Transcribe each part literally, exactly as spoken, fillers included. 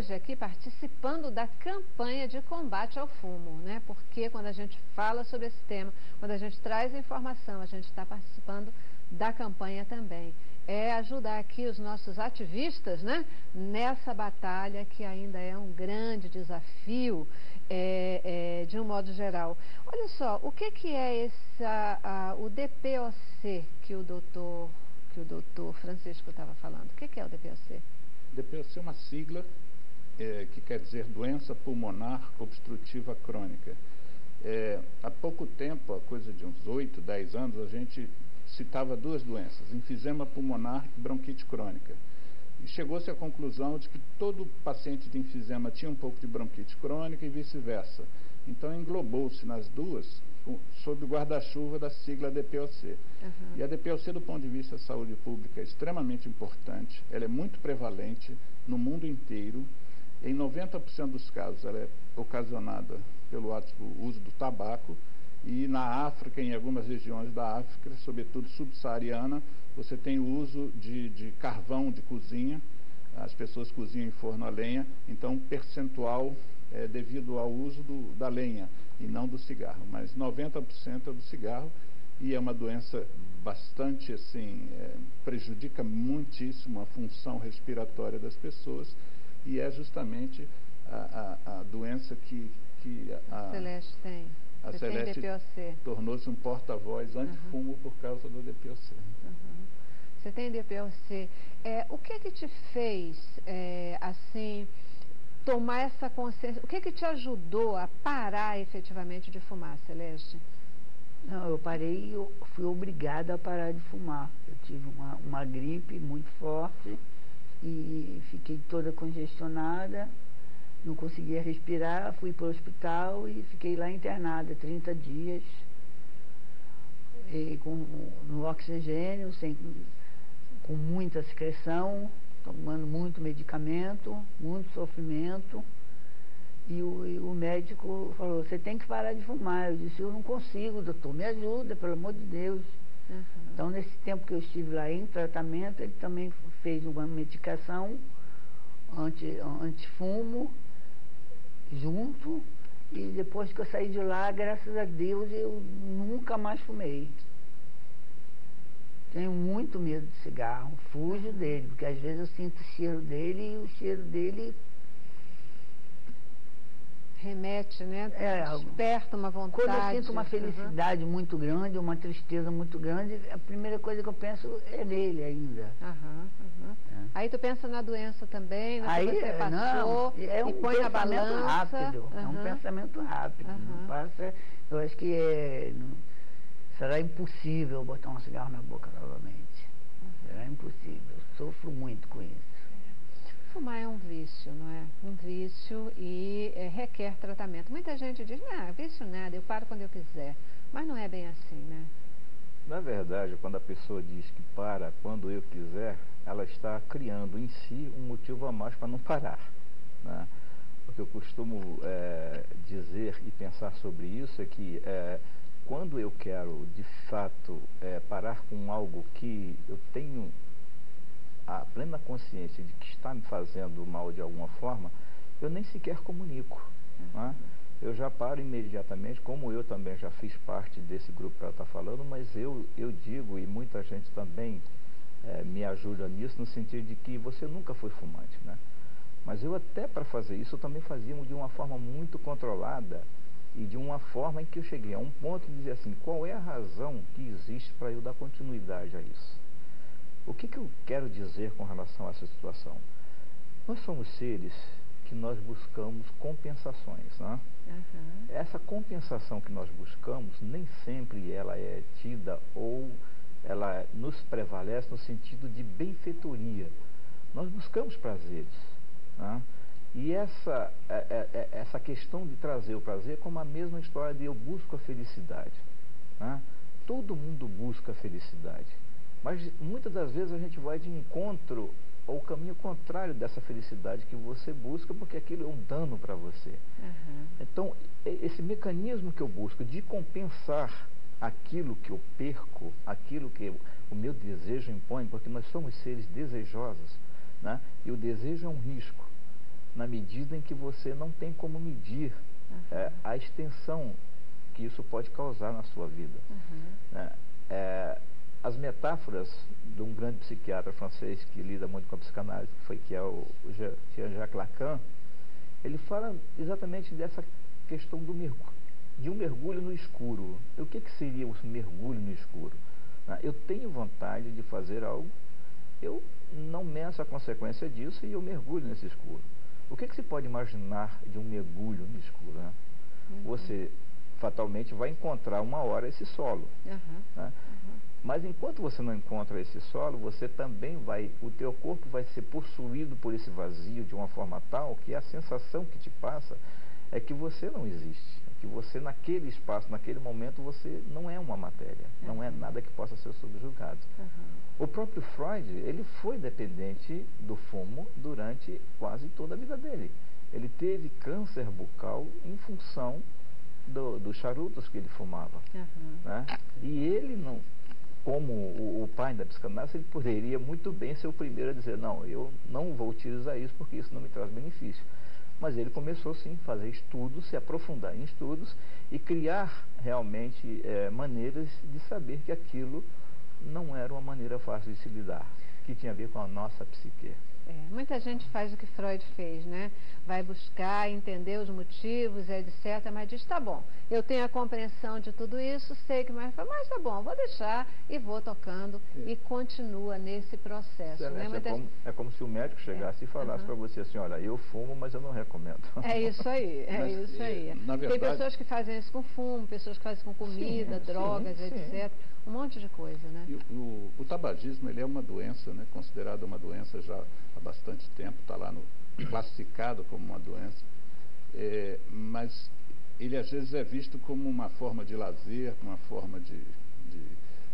hoje aqui participando da campanha de combate ao fumo, né? Porque quando a gente fala sobre esse tema, quando a gente traz a informação, a gente está participando da campanha também. É ajudar aqui os nossos ativistas, né? Nessa batalha que ainda é um grande desafio, é, é, de um modo geral. Olha só, o que, que é esse, a, a, o D P O C que o doutor, que o doutor Francisco estava falando? O que, que é o D P O C? D P O C é uma sigla é, que quer dizer doença pulmonar obstrutiva crônica. É, há pouco tempo, há coisa de uns oito, dez anos, a gente citava duas doenças, enfisema pulmonar e bronquite crônica. E chegou-se à conclusão de que todo paciente de enfisema tinha um pouco de bronquite crônica e vice-versa. Então englobou-se nas duas sob o guarda-chuva da sigla D P O C. Uhum. E a D P O C, do ponto de vista da saúde pública, é extremamente importante, ela é muito prevalente no mundo inteiro. Em noventa por cento dos casos ela é ocasionada pelo uso do tabaco, e na África, em algumas regiões da África, sobretudo subsaariana, você tem o uso de, de carvão de cozinha, as pessoas cozinham em forno a lenha, então percentual é devido ao uso do, da lenha e não do cigarro, mas noventa por cento é do cigarro, e é uma doença bastante, assim, é, prejudica muitíssimo a função respiratória das pessoas, e é justamente a, a, a doença que, que a, a Celeste tem. A Você Celeste tornou-se um porta-voz anti-fumo, uhum, por causa do D P O C. Uhum. Você tem D P O C. É, o que que te fez, é, assim, tomar essa consciência? O que que te ajudou a parar efetivamente de fumar, Celeste? Não, eu parei e eu fui obrigada a parar de fumar. Eu tive uma, uma gripe muito forte e fiquei toda congestionada. Não conseguia respirar, fui para o hospital e fiquei lá internada trinta dias, e com, no oxigênio, sem, com muita secreção, tomando muito medicamento, muito sofrimento. E o, e o médico falou, você tem que parar de fumar. Eu disse, eu não consigo, doutor, me ajuda, pelo amor de Deus. Uhum. Então, nesse tempo que eu estive lá em tratamento, ele também fez uma medicação anti, anti-fumo, junto, e depois que eu saí de lá, graças a Deus, eu nunca mais fumei. Tenho muito medo de cigarro, fujo dele, porque às vezes eu sinto o cheiro dele e o cheiro dele remete, né? É, desperta uma vontade. Quando eu sinto uma felicidade, uhum, muito grande, uma tristeza muito grande, a primeira coisa que eu penso é nele ainda. Uhum, uhum. É. Aí tu pensa na doença também, no Aí, que você passou, não, é um e põe na balança. Rápido, uhum. É um pensamento rápido. Uhum. Não passa, eu acho que é, não, será impossível botar um cigarro na boca novamente. Uhum. Será impossível. Eu sofro muito com isso. Fumar é um vício, não é? Um vício e é, requer tratamento. Muita gente diz, não, vício nada, eu paro quando eu quiser. Mas não é bem assim, né? Na verdade, quando a pessoa diz que para quando eu quiser, ela está criando em si um motivo a mais para não parar, né? O que eu costumo é, dizer e pensar sobre isso é que é, quando eu quero, de fato, é, parar com algo que eu tenho a plena consciência de que está me fazendo mal de alguma forma, eu nem sequer comunico, uhum, né? Eu já paro imediatamente, como eu também já fiz parte desse grupo que ela está falando, mas eu, eu digo, e muita gente também é, me ajuda nisso, no sentido de que você nunca foi fumante, né? Mas eu até para fazer isso, eu também fazia de uma forma muito controlada e de uma forma em que eu cheguei a um ponto de dizer assim, qual é a razão que existe para eu dar continuidade a isso? O que que eu quero dizer com relação a essa situação? Nós somos seres que nós buscamos compensações, né? Uhum. Essa compensação que nós buscamos, nem sempre ela é tida ou ela nos prevalece no sentido de benfeitoria. Nós buscamos prazeres, né? E essa, é, é, essa questão de trazer o prazer é como a mesma história de eu busco a felicidade, né? Todo mundo busca a felicidade. Mas muitas das vezes a gente vai de encontro ao caminho contrário dessa felicidade que você busca, porque aquilo é um dano para você. Uhum. Então, esse mecanismo que eu busco de compensar aquilo que eu perco, aquilo que o meu desejo impõe, porque nós somos seres desejosos, né? E o desejo é um risco. na medida em que você não tem como medir uhum. é, a extensão que isso pode causar na sua vida. Uhum. Né? É, as metáforas de um grande psiquiatra francês que lida muito com a psicanálise, que foi que é o Jean-Jacques Lacan, ele fala exatamente dessa questão do mergulho, de um mergulho no escuro. O que, que seria o mergulho no escuro? Né? Eu tenho vontade de fazer algo, eu não meço a consequência disso e eu mergulho nesse escuro. O que, que se pode imaginar de um mergulho no escuro? Né? Uhum. Você fatalmente vai encontrar uma hora esse solo. Uhum. Né? Uhum. Mas enquanto você não encontra esse solo, você também vai, o teu corpo vai ser possuído por esse vazio de uma forma tal que a sensação que te passa é que você não existe, que você naquele espaço, naquele momento, você não é uma matéria, uhum. não é nada que possa ser subjugado. Uhum. O próprio Freud, ele foi dependente do fumo durante quase toda a vida dele. Ele teve câncer bucal em função do, dos charutos que ele fumava. Uhum. Né? E ele não... Como o, o pai da psicanálise, ele poderia muito bem ser o primeiro a dizer, não, eu não vou utilizar isso porque isso não me traz benefício. Mas ele começou sim a fazer estudos, se aprofundar em estudos e criar realmente é, maneiras de saber que aquilo não era uma maneira fácil de se lidar, que tinha a ver com a nossa psique. É, muita gente faz o que Freud fez, né? Vai buscar, entender os motivos, etcétera, mas diz, tá bom, eu tenho a compreensão de tudo isso, sei que mais, mas tá bom, vou deixar e vou tocando é. e continua nesse processo. Celeste, né? Muita... é, como, é como se o médico chegasse é. e falasse uhum. para você assim, olha, eu fumo, mas eu não recomendo. É isso aí, é mas, isso aí. Na verdade... Tem pessoas que fazem isso com fumo, pessoas que fazem com comida, sim, drogas, sim, etcétera. Sim. Um monte de coisa, né? E o, o tabagismo, ele é uma doença, né, considerada uma doença já há bastante tempo, está lá no, classificado como uma doença, é, mas ele às vezes é visto como uma forma de lazer, uma forma de, de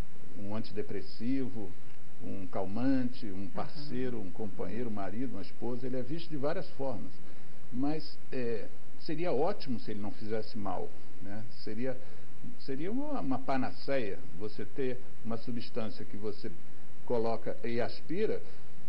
um antidepressivo, um calmante, um parceiro, um companheiro, um marido, uma esposa, ele é visto de várias formas, mas é, seria ótimo se ele não fizesse mal, né? Seria Seria uma, uma panaceia você ter uma substância que você coloca e aspira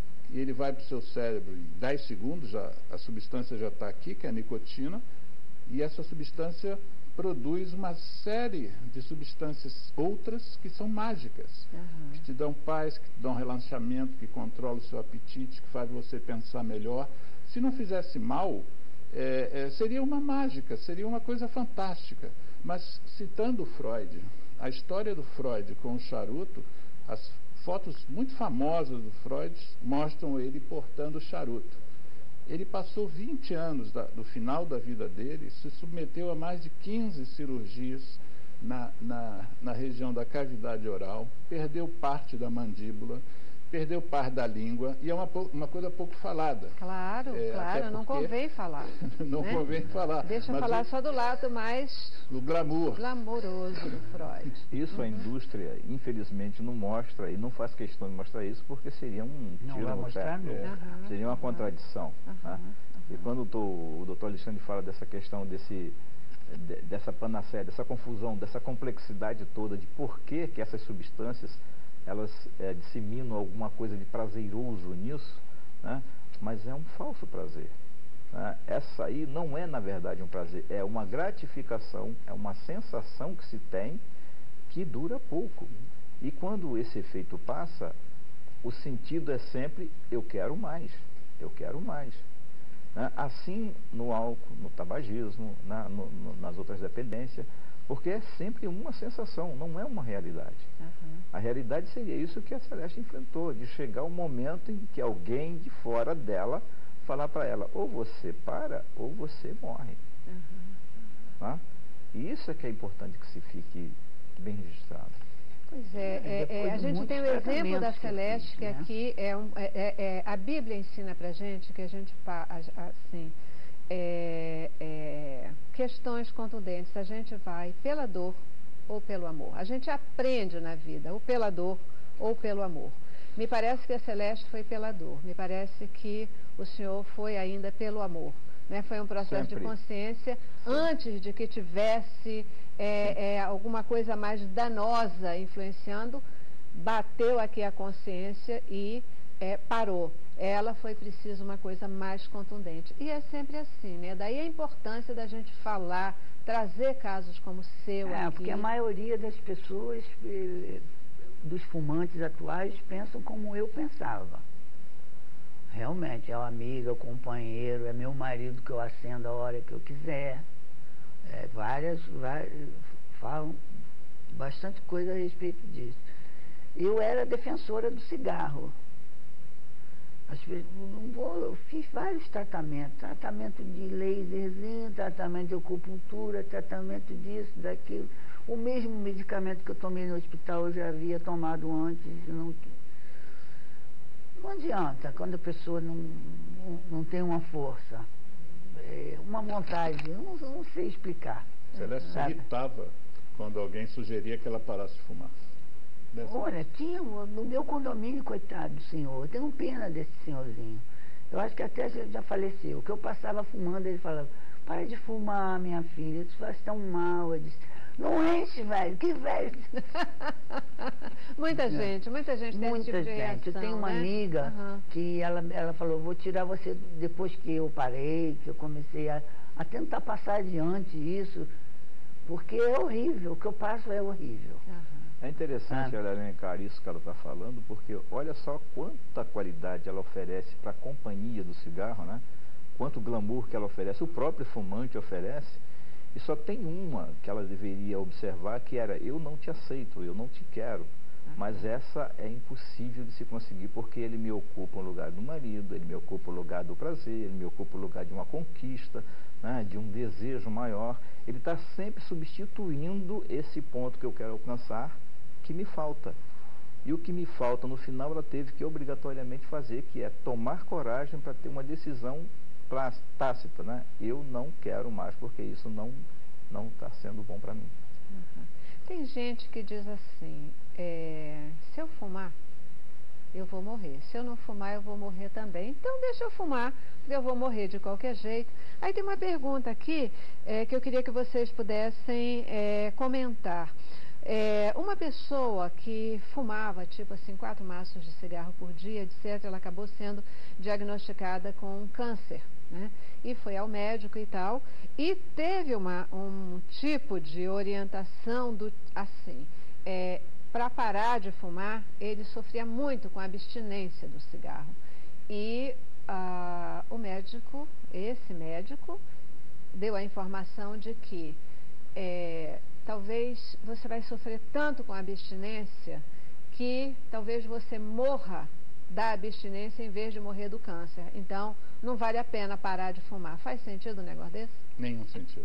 e ele vai para o seu cérebro em dez segundos, já, a substância já está aqui, que é a nicotina, e essa substância produz uma série de substâncias outras que são mágicas, uhum. que te dão paz, que te dão relaxamento, que controlam o seu apetite, que faz você pensar melhor. Se não fizesse mal, é, é, seria uma mágica, seria uma coisa fantástica. Mas, citando Freud, a história do Freud com o charuto, as fotos muito famosas do Freud mostram ele portando o charuto. Ele passou vinte anos da, do final da vida dele, se submeteu a mais de quinze cirurgias na, na, na região da cavidade oral, perdeu parte da mandíbula, perdeu parte da língua, e é uma, uma coisa pouco falada. Claro, é, claro, não convém falar. não né? convém falar. Deixa eu falar o, só do lado mais... o glamour. Glamouroso do Freud. Isso uhum. a indústria, infelizmente, não mostra, e não faz questão de mostrar isso, porque seria um não tiro vai no mostrar, pé. É, uhum. Seria uma contradição. Uhum. Né? Uhum. E quando o, o doutor Alexandre fala dessa questão desse... De, dessa panaceia, dessa confusão, dessa complexidade toda de por que, que essas substâncias elas é, disseminam alguma coisa de prazeroso nisso, né? Mas é um falso prazer. Né? Essa aí não é, na verdade, um prazer, é uma gratificação, é uma sensação que se tem que dura pouco. E quando esse efeito passa, o sentido é sempre, eu quero mais, eu quero mais. Né? Assim no álcool, no tabagismo, na, no, no, nas outras dependências, porque é sempre uma sensação, não é uma realidade. Uhum. A realidade seria isso que a Celeste enfrentou, de chegar o momento em que alguém de fora dela falar para ela, ou você para, ou você morre. Uhum. Tá? E isso é que é importante que se fique bem registrado. Pois é, é, é a gente tem o exemplo da Celeste, que, né? que aqui é, um, é, é a Bíblia ensina para a gente que a gente, assim, é, é, questões contundentes, a gente vai pela dor ou pelo amor. A gente aprende na vida, ou pela dor ou pelo amor. Me parece que a Celeste foi pela dor, me parece que o senhor foi ainda pelo amor. Né? Foi um processo Sempre. de consciência Sim. antes de que tivesse é, é, alguma coisa mais danosa influenciando, bateu aqui a consciência e é, parou. Ela foi preciso uma coisa mais contundente. E é sempre assim, né? Daí a importância da gente falar, trazer casos como o seu é, aqui. Porque a maioria das pessoas, eh, dos fumantes atuais, pensam como eu pensava. Realmente, é uma amiga, é um companheiro, é meu marido que eu acendo a hora que eu quiser. É, várias, várias, falam bastante coisa a respeito disso. Eu era defensora do cigarro. As, não vou, eu fiz vários tratamentos, tratamento de laserzinho, tratamento de acupuntura, tratamento disso, daquilo. O mesmo medicamento que eu tomei no hospital eu já havia tomado antes. Não, não adianta quando a pessoa não, não, não tem uma força, é, uma vontade, eu não, eu não sei explicar. Celeste se irritava quando alguém sugeria que ela parasse de fumar. Dessa Olha, vez. tinha no meu condomínio, coitado do senhor, eu tenho pena desse senhorzinho. Eu acho que até já, já faleceu. Que eu passava fumando, ele falava, para de fumar, minha filha, isso faz tão mal. Eu disse, não enche, velho, que velho. Muita gente, muita gente tem esse tipo Muita de gente. reação, Eu tenho uma né? amiga Uhum. que ela, ela falou, vou tirar você depois que eu parei, que eu comecei a, a tentar passar adiante isso, porque é horrível, o que eu passo é horrível. Uhum. É interessante Ah. ela elencar isso que ela está falando, porque olha só quanta qualidade ela oferece para a companhia do cigarro, né? Quanto glamour que ela oferece, o próprio fumante oferece, e só tem uma que ela deveria observar, que era, eu não te aceito, eu não te quero. Mas essa é impossível de se conseguir, porque ele me ocupa o lugar do marido, ele me ocupa o lugar do prazer, ele me ocupa o lugar de uma conquista, né, de um desejo maior. Ele está sempre substituindo esse ponto que eu quero alcançar, que me falta. E o que me falta no final ela teve que obrigatoriamente fazer, que é tomar coragem para ter uma decisão tácita, né? Eu não quero mais, porque isso não não está sendo bom para mim. Uhum. Tem gente que diz assim, é, se eu fumar, eu vou morrer. Se eu não fumar, eu vou morrer também. Então deixa eu fumar, porque eu vou morrer de qualquer jeito. Aí tem uma pergunta aqui é, que eu queria que vocês pudessem é, comentar. É, uma pessoa que fumava, tipo assim, quatro maços de cigarro por dia, etcétera, ela acabou sendo diagnosticada com câncer, né? E foi ao médico e tal, e teve uma, um tipo de orientação do, assim, é, para parar de fumar, ele sofria muito com a abstinência do cigarro. E ah, o médico, esse médico, deu a informação de que é, talvez você vai sofrer tanto com a abstinência que talvez você morra da abstinência em vez de morrer do câncer. Então, não vale a pena parar de fumar. Faz sentido um negócio desse? Nenhum sentido.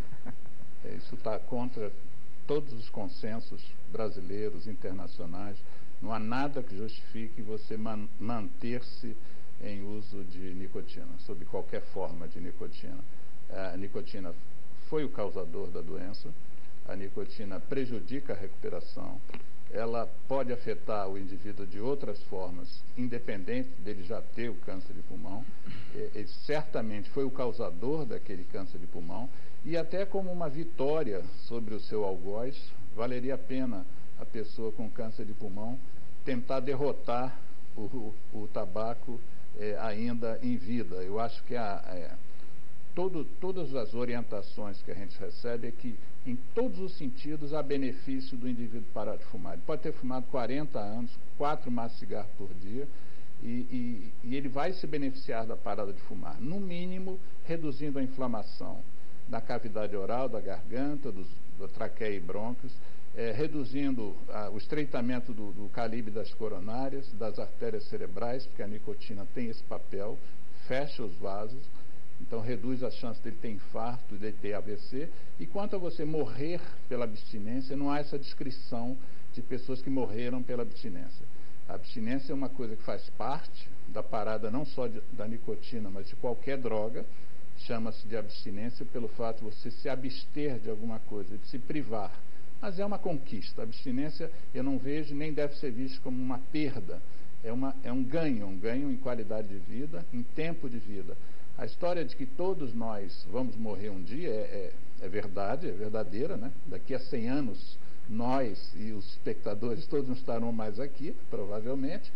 Isso está contra todos os consensos brasileiros, internacionais. Não há nada que justifique você man manter-se em uso de nicotina, sob qualquer forma de nicotina. A nicotina foi o causador da doença. A nicotina prejudica a recuperação, ela pode afetar o indivíduo de outras formas, independente dele já ter o câncer de pulmão. Ele certamente foi o causador daquele câncer de pulmão, e até como uma vitória sobre o seu algoz, valeria a pena a pessoa com câncer de pulmão tentar derrotar o, o, o tabaco é, ainda em vida. Eu acho que a, é, todo, todas as orientações que a gente recebe é que em todos os sentidos há benefício do indivíduo parar de fumar. Ele pode ter fumado quarenta anos, quatro maços de cigarro por dia, e, e, e ele vai se beneficiar da parada de fumar. No mínimo, reduzindo a inflamação da cavidade oral, da garganta, dos, da traqueia e brônquios, é, reduzindo a, o estreitamento do, do calibre das coronárias, das artérias cerebrais, porque a nicotina tem esse papel, fecha os vasos. Então, reduz a chance dele ter infarto, de ter A V C. E quanto a você morrer pela abstinência, não há essa descrição de pessoas que morreram pela abstinência. A abstinência é uma coisa que faz parte da parada não só de, da nicotina, mas de qualquer droga. Chama-se de abstinência pelo fato de você se abster de alguma coisa, de se privar. Mas é uma conquista. A abstinência eu não vejo, nem deve ser vista como uma perda. É, uma, é um ganho, um ganho em qualidade de vida, em tempo de vida. A história de que todos nós vamos morrer um dia é, é, é verdade, é verdadeira, né? Daqui a cem anos, nós e os espectadores todos não estarão mais aqui, provavelmente,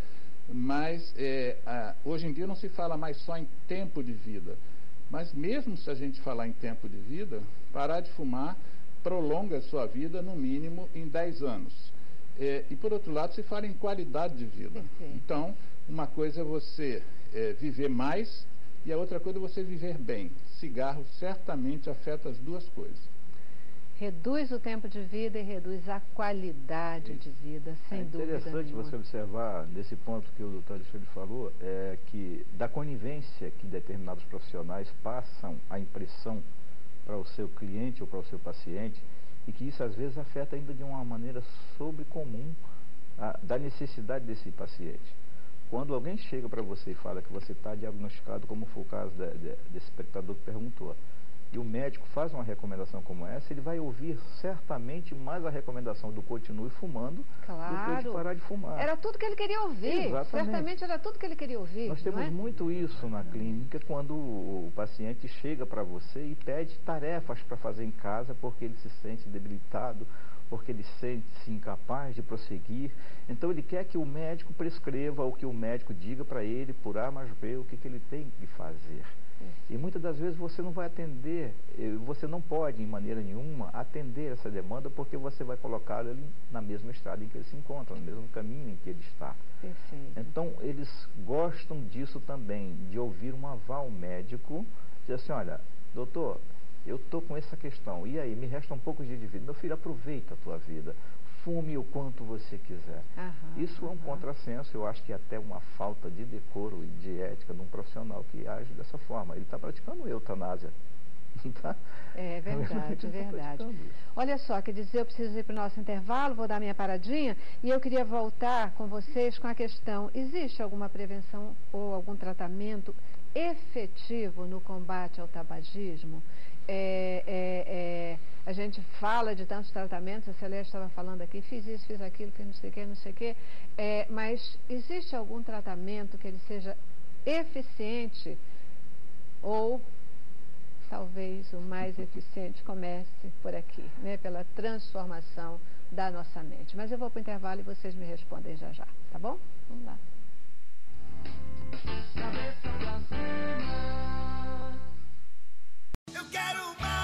Mas é, a, hoje em dia não se fala mais só em tempo de vida. Mas mesmo se a gente falar em tempo de vida, parar de fumar prolonga a sua vida no mínimo em dez anos. É, e por outro lado, se fala em qualidade de vida. Perfeito. Então, uma coisa é você é, viver mais e a outra coisa é você viver bem. Cigarro certamente afeta as duas coisas. Reduz o tempo de vida e reduz a qualidade de vida, sem dúvida nenhuma. É interessante você observar, nesse ponto que o doutor Alexandre falou, é que da conivência que determinados profissionais passam a impressão para o seu cliente ou para o seu paciente, e que isso às vezes afeta ainda de uma maneira sobrecomum a, da necessidade desse paciente. Quando alguém chega para você e fala que você está diagnosticado, como foi o caso de, de, desse espectador que perguntou, e o médico faz uma recomendação como essa, ele vai ouvir certamente mais a recomendação do continue fumando claro. do que de parar de fumar. Era tudo que ele queria ouvir. Exatamente. Certamente era tudo que ele queria ouvir. Nós temos não é? muito isso na clínica, quando o paciente chega para você e pede tarefas para fazer em casa porque ele se sente debilitado, porque ele sente-se incapaz de prosseguir. Então ele quer que o médico prescreva ou que o médico diga para ele, por A mais B, o que, que ele tem que fazer. E muitas das vezes você não vai atender, você não pode, em maneira nenhuma, atender essa demanda porque você vai colocá-lo na mesma estrada em que ele se encontra, no mesmo caminho em que ele está. Perfeito. Então, eles gostam disso também, de ouvir um aval médico, dizer assim, olha, doutor, eu estou com essa questão, e aí, me resta um pouco de vida. Meu filho, aproveita a tua vida, fume o quanto você quiser. Aham, Isso é um aham. contrassenso, eu acho que é até uma falta de decoro e de ética de um profissional que age dessa forma. Ele está praticando eutanásia. Tá? É verdade, é verdade. Olha só, quer dizer, eu preciso ir para o nosso intervalo, vou dar minha paradinha, e eu queria voltar com vocês com a questão, existe alguma prevenção ou algum tratamento efetivo no combate ao tabagismo? É, é, é, a gente fala de tantos tratamentos, a Celeste estava falando aqui, fiz isso, fiz aquilo, fiz não sei o que, não sei o que, é, mas existe algum tratamento que ele seja eficiente ou talvez o mais eficiente comece por aqui, né, pela transformação da nossa mente. Mas eu vou para o intervalo e vocês me respondem já já, tá bom? Vamos lá. Eu quero mais.